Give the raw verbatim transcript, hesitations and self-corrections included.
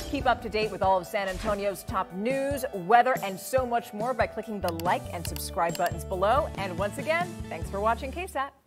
Keep up to date with all of San Antonio's top news, weather, and so much more by clicking the like and subscribe buttons below. And once again, thanks for watching K SAT.